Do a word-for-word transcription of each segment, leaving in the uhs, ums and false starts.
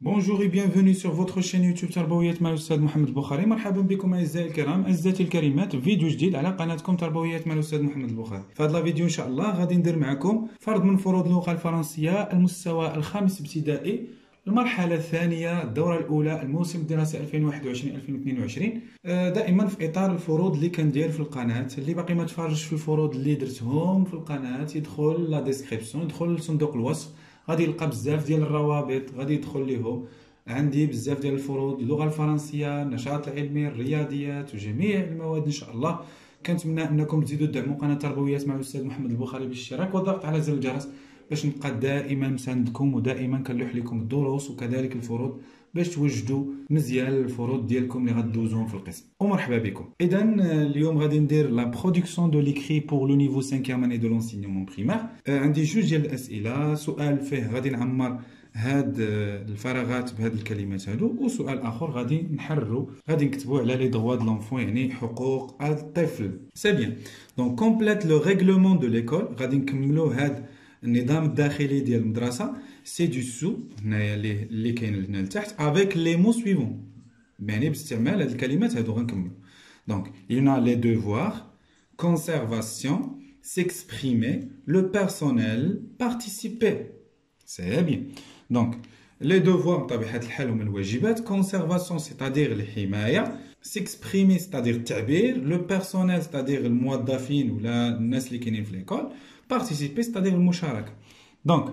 Bonjour et bienvenue sur votre chaîne يوتيوب تربويات مع الأستاذ محمد البخاري. مرحبا بكم أعزائي الكرام، أعزائي الكريمات، فيديو جديد على قناتكم تربويات مع الأستاذ محمد البخاري. في هذا الفيديو إن شاء الله غادي ندير معكم فرض من فروض اللغة الفرنسية المستوى الخامس ابتدائي، المرحلة الثانية، الدورة الأولى، الموسم الدراسي ألفين وواحد وعشرين ألفين واثنين وعشرين. دائما في إطار الفروض اللي كندير في القناة. اللي باقي ما تفرجش في الفروض اللي درتهم في القناة يدخل لا ديسكريبسيون، يدخل لصندوق الوصف، غادي يلقى بزاف ديال الروابط، غادي يدخل ليهم. عندي بزاف ديال الفروض، اللغة الفرنسية، النشاط العلمي، الرياضيات وجميع المواد إن شاء الله. كنتمنى أنكم تزيدوا تدعموا قناة تربويات مع الأستاذ محمد البخاري بالاشتراك والضغط على زر الجرس باش نبقى دائما مساندكم، ودائما كنلوح لكم الدروس وكذلك الفروض باش توجدوا مزيان الفروض ديالكم اللي غدوزوهم في القسم. ومرحبا بكم. اذا اليوم غادي ندير لا برودكسيون دو ليكري بور لو نيفو خمسة اني دو لونسينيومون بريمير. عندي جوج ديال الاسئله، سؤال فيه غادي نعمر هاد الفراغات بهاد الكلمات هادو، وسؤال اخر غادي نحرروا غادي نكتبوا على لي دغوا د لونفون، يعني حقوق الطفل. سي بيان. دونك كومبليت لو ريغلومون دو ليكول، غادي نكملوا هاد النظام الداخلي ديال المدرسه سي دو سو هنايا اللي اللي كاين هنا لتحت افيك لي مو سويفون، يعني باستعمال هاد الكلمات هادو غنكملوا. دونك يلنا لي دوفوار، كونسيرفاسيون، s'exprimer, le personnel, participer. C'est bien. Donc, les devoirs, بطبيعة الحال هما الواجبات. conservation, c'est-à-dire الحماية. s'exprimer, c'est-à-dire التعبير. le personnel, c'est-à-dire الموظفين ولا الناس اللي كاينين في l'école. participer, c'est-à-dire المشاركة. Donc,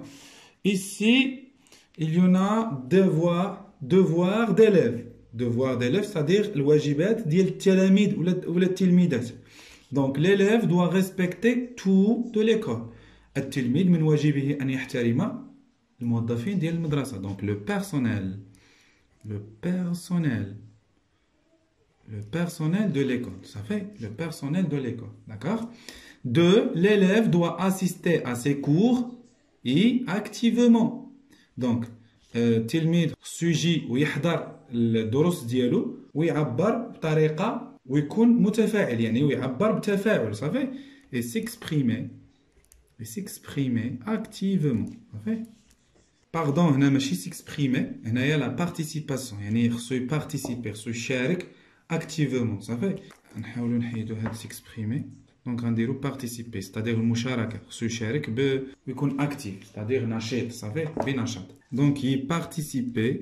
ici, il y en a devoir, devoir d'élèves. devoir d'élèves, c'est-à-dire الواجبات ديال التلاميذ ولا ولا التلميذات. Donc, l'élève doit respecter tout de l'école. التلميذ من واجبه أن يحترم الموظفين ديال المدرسة. Donc, le personnel. Le personnel. Le personnel de l'école. Ça fait le personnel de l'école. D'accord? Deux, l'élève doit assister à ses cours et activement. Donc, التلميذ سيجي ويحضر الدروس ديالو ويعبر بطريقة ويكون متفاعل، يعني ويعبر بتفاعل. صافي. et s'exprimer et s'exprimer activement. صافي. باردون، هنا ماشي s'exprimer، هنايا لا بارتيسيباسيون، يعني خصو يبارتيسيبي، خصو يشارك اكتيفمون. صافي. نحاولوا نحيدوا هاد s'exprimer. دونك غنديروا بارتيسيبي، ستادير المشاركه، خصو يشارك ب ويكون اكتيف، ستادير نشيط. صافي، بنشاط. دونك يبارتيسيبي،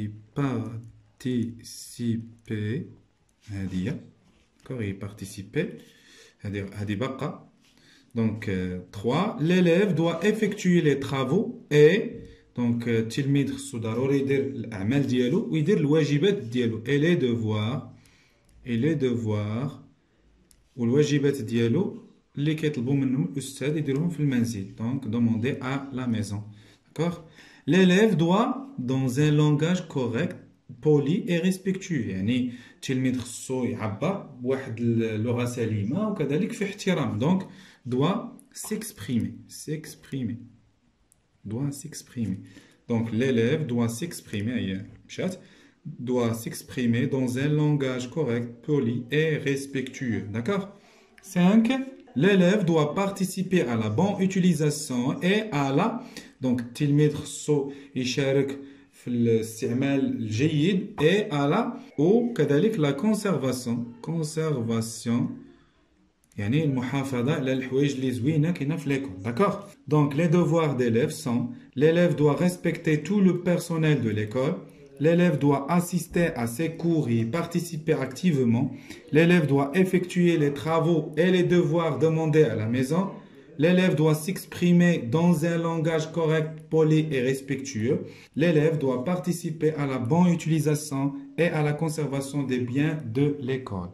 يبارتيسيبي هذه هي. داكوغ، يبارتيسيبي هذه هذه باقا. دونك ثلاثة، l'élève doit effectuer les travaux et دونك التلميذ خصو ضروري يدير الاعمال ديالو ويدير الواجبات ديالو. et les devoirs et les devoirs والواجبات ديالو اللي كيطلبوا منهم الاستاذ يديرهم في المنزل. دونك demander à la maison. D'accord? L'élève doit dans un langage correct, poli et respectueux. يعني التلميذ خصو يعبر بواحد اللغة سليمة وكذلك في احترام. دونك doit s'exprimer, s'exprimer, doit s'exprimer. Donc l'élève doit s'exprimer, هي مشات، doit s'exprimer dans un langage correct, poli et respectueux. D'accord? cinq. L'élève doit participer à la bonne utilisation et à la... Donc, التلميذ خصو يشارك في الاستعمال الجيد et à la... وكذلك la conservation. conservation يعني المحافظة على الحوايج اللي زوينة كاينة في ليكول. D'accord? Donc, les devoirs d'élèves sont: l'élève doit respecter tout le personnel de l'école. L'élève doit assister à ses cours et participer activement. L'élève doit effectuer les travaux et les devoirs demandés à la maison. L'élève doit s'exprimer dans un langage correct, poli et respectueux. L'élève doit participer à la bonne utilisation et à la conservation des biens de l'école.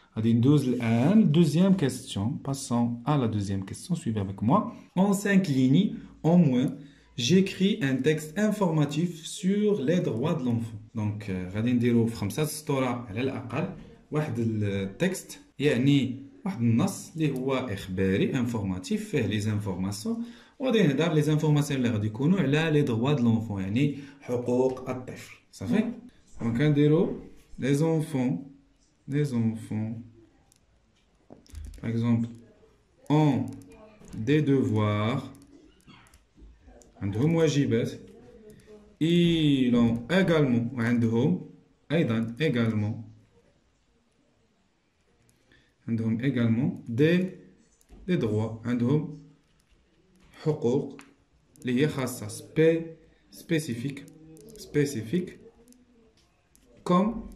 Deuxième question. Passons à la deuxième question. Suivez avec moi. En cinq lignes, au moins, j'écris un texte informatif sur les droits de l'enfant. Donc, غادي نديرو في خمسة سطور على الأقل واحد التكست، يعني واحد النص اللي هو إخباري انفورماتيف فيه لي زانفورماسيون، وغادي نهضر لي زانفورماسيون اللي غادي يكونوا على لي دروا د لونفون، يعني حقوق الطفل. صافي. دونك غنديرو لي زونفون لي زونفون par exemple ont des devoirs عندهم واجبات ils ont également عندهم أيضا également عندهم également des des droits عندهم حقوق اللي هي خاصة spé spécifique spécifique comme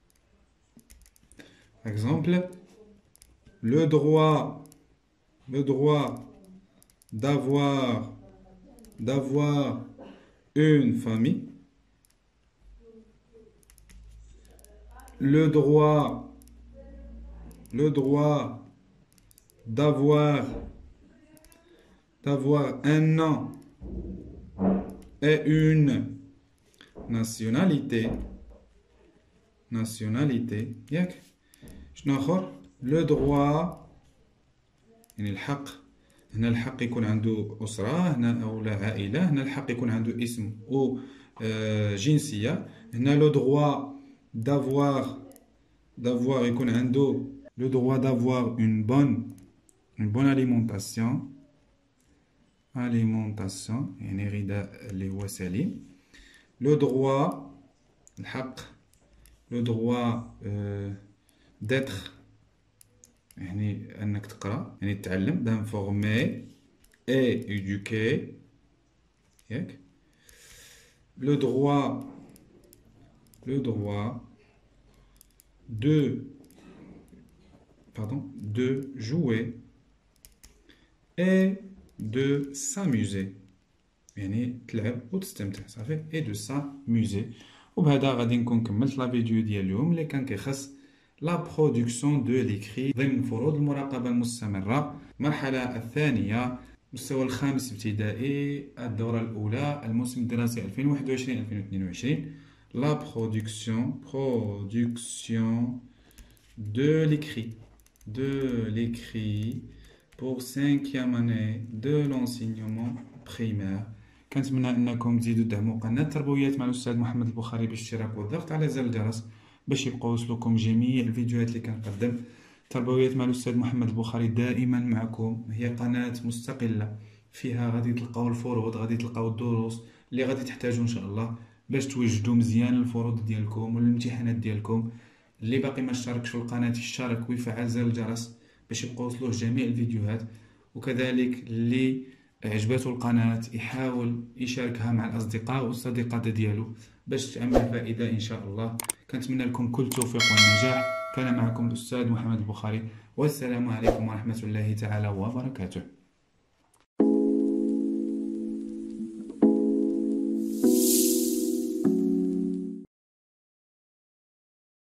par exemple le droit le droit d'avoir d'avoir une famille, le droit le droit d'avoir d'avoir un nom et une nationalité nationalité ياك شنو اخر le droit يعني الحق هنا الحق يكون عنده أسرة هنا أو لا عائلة هنا الحق يكون عنده اسم أو جنسية هنا لو droit d'avoir d'avoir يكون عنده le droit d'avoir une bonne une bonne alimentation alimentation يعني غذاء اللي هو سليم le droit الحق le droit euh, d'être يعني أنك تقرأ يعني تتعلم d'informer et éduquer ياك le droit le droit de pardon de jouer et de s'amuser يعني تلعب وتستمتع صافي et de s'amuser. وبهذا غادي نكون كملت لا فيديو ديال اليوم اللي كان كيخص لا برودكسيون دو ليكري ضمن فروض المراقبة المستمرة. المرحلة الثانية مستوى الخامس ابتدائي الدورة الأولى الموسم الدراسي ألفين وواحد وعشرين ألفين واثنين وعشرين لا برودكسيون برودكسيون دو ليكري دو ليكري pour cinquième année de l'enseignement primaire. كنتمنى انكم تزيدوا تدعموا قناه تربويات مع الاستاذ محمد البخاري بالاشتراك والضغط على زر الجرس باش يبقاو يوصلوكم جميع الفيديوهات اللي كنقدم. تربويات مع الاستاذ محمد البخاري دائما معكم، هي قناه مستقله فيها غادي تلقاو الفروض، غادي تلقاو الدروس اللي غادي تحتاجوا ان شاء الله باش توجدوا مزيان الفروض ديالكم والامتحانات ديالكم. اللي باقي ما اشتركش في القناه يشترك ويفعل زر الجرس باش يبقاو يوصلوه جميع الفيديوهات. وكذلك اللي عجبته القناة يحاول يشاركها مع الأصدقاء والصديقات ديالو باش تعم الفائدة إن شاء الله. كنتمنى لكم كل التوفيق والنجاح. كان معكم الأستاذ محمد البخاري، والسلام عليكم ورحمة الله تعالى وبركاته.